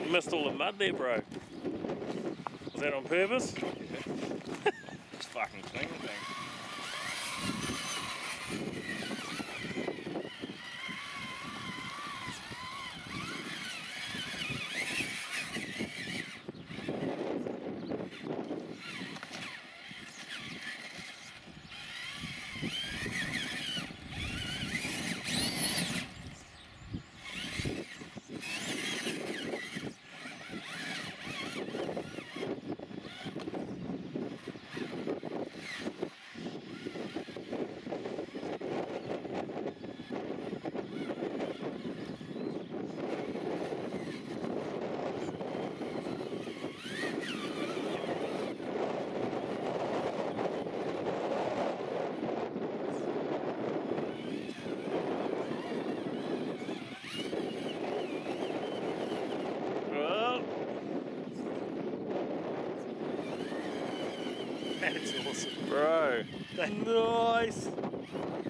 Missed all the mud there, bro. Was that on purpose? Yeah. Just fucking clean the thing. That's awesome. Bro. Nice.